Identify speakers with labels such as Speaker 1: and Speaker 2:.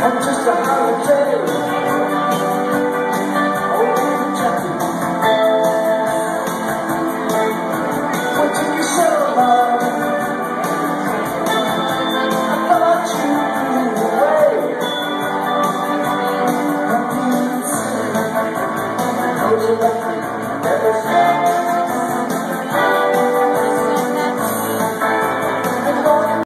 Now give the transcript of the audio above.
Speaker 1: I'm just a holiday. Oh, Kentucky. What did you say, Mom? I thought you flew away. Don't you let me never stop.